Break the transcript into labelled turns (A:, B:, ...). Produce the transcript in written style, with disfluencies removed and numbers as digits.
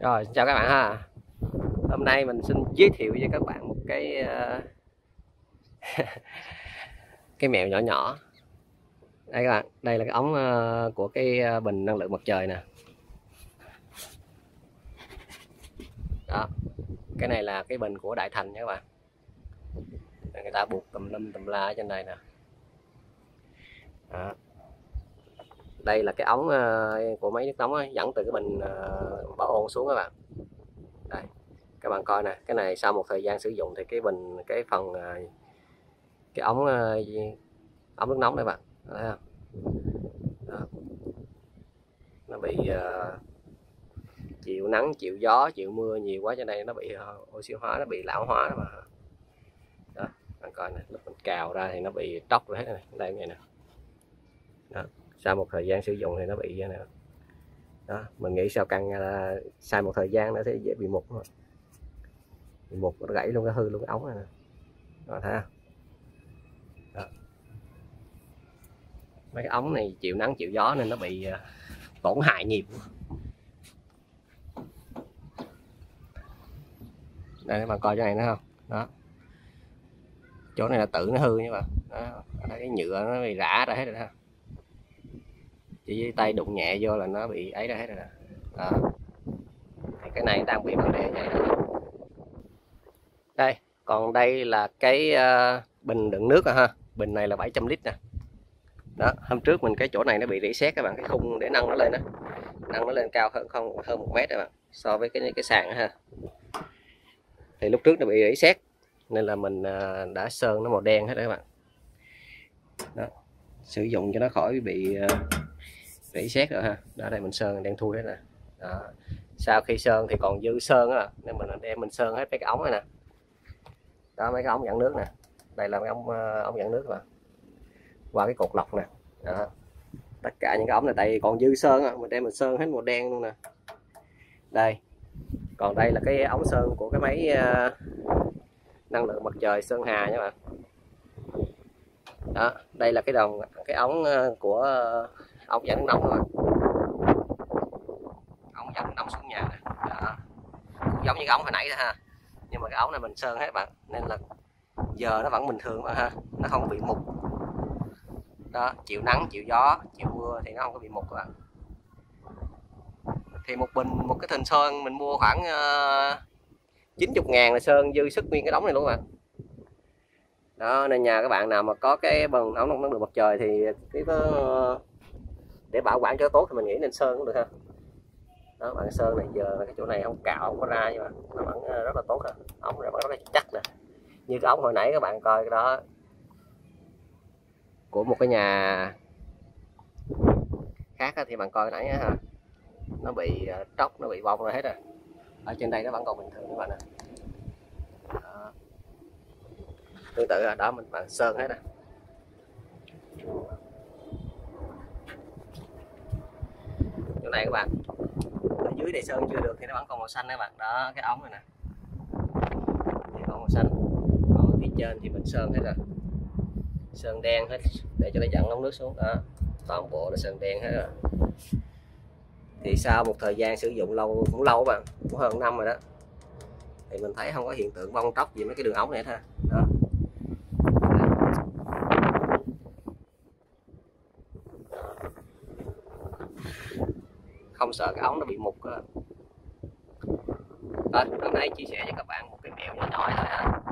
A: Rồi, chào các bạn ha. Hôm nay mình xin giới thiệu với các bạn một cái cái mẹo nhỏ nhỏ. Đây các bạn, đây là cái ống của cái bình năng lượng mặt trời nè. Đó. Cái này là cái bình của Đại Thành nha các bạn. Người ta buộc tùm lum tùm la ở trên đây nè. Đó. Đây là cái ống của máy nước nóng ấy, dẫn từ cái bình bảo ôn xuống các bạn. Đây. Các bạn coi nè, cái này sau một thời gian sử dụng thì cái bình phần cái ống nước nóng đây bạn, thấy không? Đó. Nó bị chịu nắng chịu gió chịu mưa nhiều quá, cho nên nó bị oxy hóa, nó bị lão hóa đó mà. Đó, bạn coi nè, lúc mình cào ra thì nó bị tróc rồi hết này, đây này nè. Đó. Sau một thời gian sử dụng thì nó bị vậy nè. Đó, mình nghĩ sao căng là sai một thời gian nó sẽ dễ bị mục, bị mục, nó gãy luôn, cái hư luôn cái ống này nè. Đó, thấy không? Đó. Mấy cái ống này chịu nắng chịu gió nên nó bị tổn hại nhiều. Đây các bạn coi chỗ này nữa không? Đó, chỗ này là tự nó hư nha bạn. Đó, cái nhựa nó bị rã ra hết rồi đó, chỉ với tay đụng nhẹ vô là nó bị ấy ra hết rồi nè. Đó. Thì cái này đang bị vấn đề vậy đó. Đây, còn đây là cái bình đựng nước ha. Bình này là 700 lít nè. Đó, hôm trước mình cái chỗ này nó bị rỉ sét các bạn, cái khung để nâng nó lên đó, nâng nó lên cao hơn 1 mét các bạn, so với cái sàn ha. Thì lúc trước nó bị rỉ sét nên là mình đã sơn nó màu đen hết đó các bạn. Đó, sử dụng cho nó khỏi bị rỉ sét rồi ha. Đó, đây mình sơn đen thui hết nè. Đó. Sau khi sơn thì còn dư sơn á, nên mình đem mình sơn hết mấy cái ống này nè. Đó, mấy cái ống dẫn nước nè. Đây là mấy ống dẫn nước mà qua cái cột lọc nè. Đó. Tất cả những cái ống này tại vì còn dư sơn á, mình đem mình sơn hết màu đen luôn nè. Đây. Còn đây là cái ống sơn của cái máy năng lượng mặt trời Sơn Hà nha bạn. Đó, đây là cái ống của ống dẫn nóng rồi. Ống dẫn nóng xuống nhà này. Đó. Cũng giống như cái ống hồi nãy đó ha. Nhưng mà cái ống này mình sơn hết bạn, nên là giờ nó vẫn bình thường mà ha, nó không bị mục. Đó, chịu nắng chịu gió chịu mưa thì nó không có bị mục các bạn. Thì một cái thùng sơn mình mua khoảng 90.000 là sơn dư sức nguyên cái đống này luôn các bạn. Đó, nên nhà các bạn nào mà có cái ống năng lượng mặt trời thì cái để bảo quản cho tốt thì mình nghĩ nên sơn cũng được ha. Đó, bạn sơn này giờ cái chỗ này không cạo không có ra, nhưng mà nó vẫn rất là tốt ha. Ống này vẫn rất là chắc nè, như cái ống hồi nãy các bạn coi cái đó của một cái nhà khác thì bạn coi nãy ha, nó bị tróc, nó bị bong rồi hết rồi. Ở trên đây nó vẫn còn bình thường các bạn nè. Đó. Tương tự là đó, mình bạn sơn hết nè. Chỗ này các bạn, ở dưới này sơn chưa được thì nó vẫn còn màu xanh các bạn. Đó, cái ống này nè thì còn màu xanh, còn ở phía trên thì mình sơn hết rồi, sơn đen hết để cho nó dẫn ống nước xuống. Đó, toàn bộ là sơn đen hết rồi. Thì sau một thời gian sử dụng cũng lâu các bạn, cũng hơn năm rồi đó, thì mình thấy không có hiện tượng bong tróc gì mấy cái đường ống này ha. Đó. Không sợ cái ống nó bị mục. Hôm nay chia sẻ cho các bạn một cái mẹo nhỏ nhỏ thôi ha.